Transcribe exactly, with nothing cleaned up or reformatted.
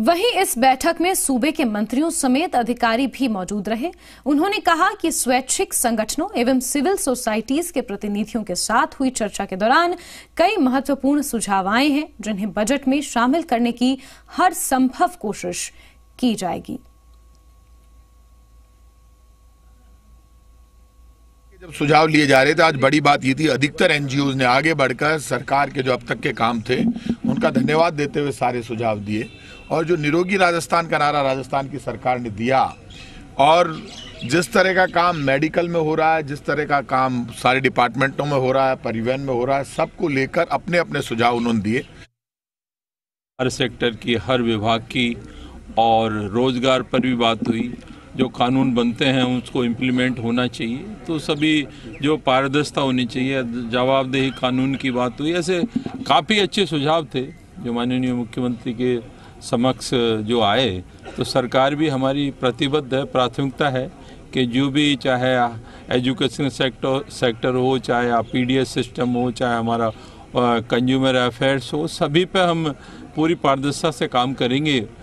वहीं इस बैठक में सूबे के मंत्रियों समेत अधिकारी भी मौजूद रहे। उन्होंने कहा कि स्वैच्छिक संगठनों एवं सिविल सोसाइटीज के प्रतिनिधियों के साथ हुई चर्चा के दौरान कई महत्वपूर्ण सुझाव आए हैं, जिन्हें बजट में शामिल करने की हर संभव कोशिश की जाएगी। जब सुझाव लिए जा रहे थे, आज बड़ी बात ये थी, अधिकतर एनजीओ ने आगे बढ़कर सरकार के जो अब तक के काम थे उनका धन्यवाद देते हुए सारे सुझाव दिए। और जो निरोगी राजस्थान का नारा राजस्थान की सरकार ने दिया और जिस तरह का काम मेडिकल में हो रहा है, जिस तरह का काम सारे डिपार्टमेंटों में हो रहा है, परिवहन में हो रहा है, सबको लेकर अपने अपने सुझाव उन्होंने दिए। हर सेक्टर की, हर विभाग की और रोजगार पर भी बात हुई। जो कानून बनते हैं उसको इम्प्लीमेंट होना चाहिए, तो सभी जो पारदर्शिता होनी चाहिए, जवाबदेही कानून की बात हुई। ऐसे काफ़ी अच्छे सुझाव थे जो माननीय मुख्यमंत्री के समक्ष जो आए। तो सरकार भी हमारी प्रतिबद्ध है, प्राथमिकता है कि जो भी, चाहे एजुकेशन सेक्टर सेक्टर हो, चाहे पीडीएस सिस्टम हो, चाहे हमारा कंज्यूमर अफेयर्स हो, सभी पे हम पूरी पारदर्शिता से काम करेंगे।